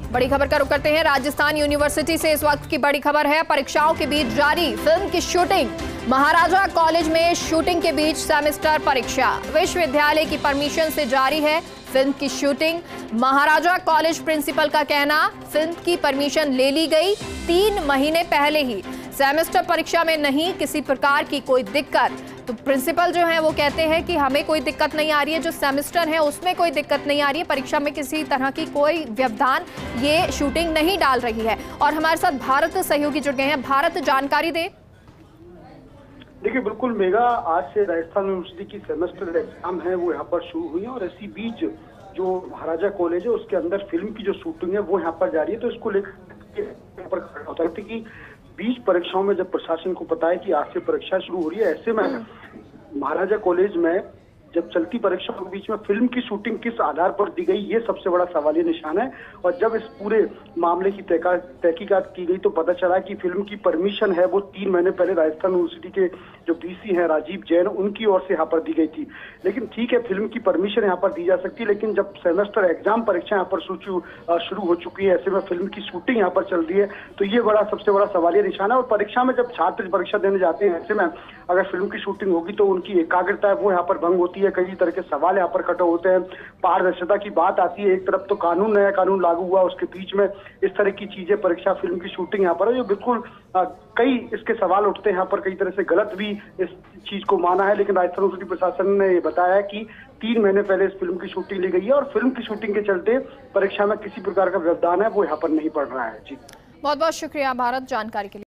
बड़ी खबर का रुख करते हैं राजस्थान यूनिवर्सिटी से। इस वक्त की बड़ी खबर है, परीक्षाओं के बीच जारी फिल्म की शूटिंग। महाराजा कॉलेज में शूटिंग के बीच सेमेस्टर परीक्षा, विश्वविद्यालय की परमिशन से जारी है फिल्म की शूटिंग। महाराजा कॉलेज प्रिंसिपल का कहना, फिल्म की परमिशन ले ली गई 3 महीने पहले ही, सेमेस्टर परीक्षा में नहीं किसी प्रकार की कोई दिक्कत। तो प्रिंसिपल जो है वो कहते हैं कि हमें कोई दिक्कत नहीं आ रही है, जो सेमेस्टर है उसमें कोई दिक्कत नहीं आ रही है, परीक्षा में किसी तरह की कोई व्यवधान ये शूटिंग नहीं डाल रही है। और हमारे साथ भारत सहयोगी जुड़ गए हैं। भारत, जानकारी दे। देखिए बिल्कुल मेगा, आज से राजस्थान यूनिवर्सिटी की सेमेस्टर एग्जाम है वो यहाँ पर शुरू हुई है और इसी बीच जो महाराजा कॉलेज है उसके अंदर फिल्म की जो शूटिंग है वो यहाँ पर जारी है। तो इसको लेकर यहाँ पर खड़ा होता है कि बीच परीक्षाओं में जब प्रशासन को पता है कि आज से परीक्षा शुरू हो रही है, ऐसे में महाराजा कॉलेज में जब चलती परीक्षाओं के बीच में फिल्म की शूटिंग किस आधार पर दी गई, ये सबसे बड़ा सवालिया निशान है। और जब इस पूरे मामले की तहकीकात की गई तो पता चला कि फिल्म की परमिशन है वो 3 महीने पहले राजस्थान यूनिवर्सिटी के जो वीसी हैं राजीव जैन, उनकी ओर से यहाँ पर दी गई थी। लेकिन ठीक है, फिल्म की परमिशन यहाँ पर दी जा सकती है, लेकिन जब सेमेस्टर एग्जाम परीक्षा यहाँ पर शुरू हो चुकी है, ऐसे में फिल्म की शूटिंग यहाँ पर चल रही है, तो ये सबसे बड़ा सवालिया निशान है। और परीक्षा में जब छात्र परीक्षा देने जाते हैं, ऐसे में अगर फिल्म की शूटिंग होगी तो उनकी एकाग्रता है वो यहाँ पर भंग होती है, कई तरह के सवाल यहाँ पर खड़े होते हैं, पारदर्शिता की बात आती है। एक तरफ तो नया कानून लागू हुआ, उसके बीच में इस तरह की चीजें, परीक्षा फिल्म की शूटिंग यहाँ पर है, जो बिल्कुल कई इसके सवाल उठते हैं यहाँ पर, कई तरह से गलत भी इस चीज को माना है। लेकिन राजस्थान यूनिवर्सिटी प्रशासन ने ये बताया कि 3 महीने पहले इस फिल्म की शूटिंग ली गई है और फिल्म की शूटिंग के चलते परीक्षा में किसी प्रकार का व्यवधान है वो यहाँ पर नहीं पड़ रहा है। जी, बहुत बहुत शुक्रिया भारत, जानकारी के लिए।